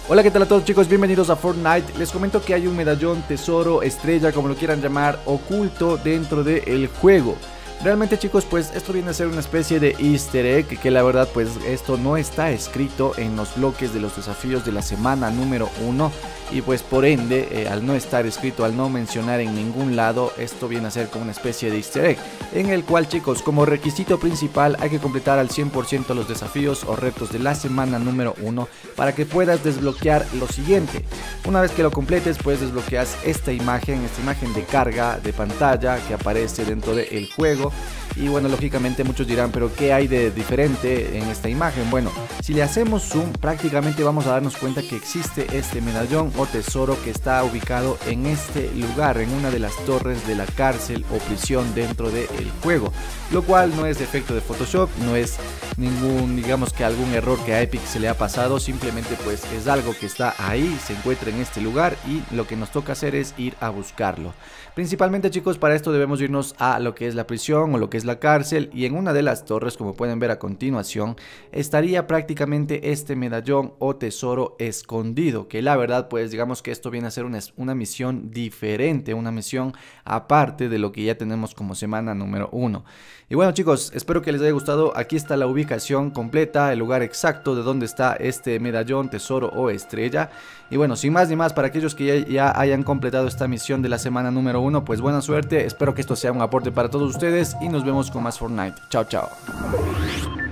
Hola, ¿qué tal a todos, chicos? Bienvenidos a Fortnite. Les comento que hay un medallón, tesoro, estrella, como lo quieran llamar, oculto dentro del juego. Realmente, chicos, pues esto viene a ser una especie de easter egg, que la verdad pues esto no está escrito en los bloques de los desafíos de la semana número 1. Y pues por ende, al no estar escrito, al no mencionar en ningún lado, esto viene a ser como una especie de easter egg, en el cual, chicos, como requisito principal hay que completar al 100% los desafíos o retos de la semana número 1 para que puedas desbloquear lo siguiente. Una vez que lo completes, pues desbloqueas esta imagen de carga de pantalla que aparece dentro del juego. Y bueno, lógicamente muchos dirán, pero ¿qué hay de diferente en esta imagen? Bueno, si le hacemos zoom, prácticamente vamos a darnos cuenta que existe este medallón o tesoro que está ubicado en este lugar, en una de las torres de la cárcel o prisión dentro del juego, lo cual no es defecto de Photoshop, no es ningún, digamos que algún error que a Epic se le ha pasado, simplemente pues es algo que está ahí, se encuentra en este lugar y lo que nos toca hacer es ir a buscarlo. Principalmente, chicos, para esto debemos irnos a lo que es la prisión o lo que es la cárcel, y en una de las torres, como pueden ver a continuación, estaría prácticamente este medallón o tesoro escondido, que la verdad pues digamos que esto viene a ser una misión diferente, una misión aparte de lo que ya tenemos como semana número 1. Y bueno, chicos, espero que les haya gustado. Aquí está la ubicación completa, el lugar exacto de donde está este medallón, tesoro o estrella. Y bueno, sin más ni más, para aquellos que ya hayan completado esta misión de la semana número 1, pues buena suerte. Espero que esto sea un aporte para todos ustedes y nos vemos con más Fortnite. Chao, chao.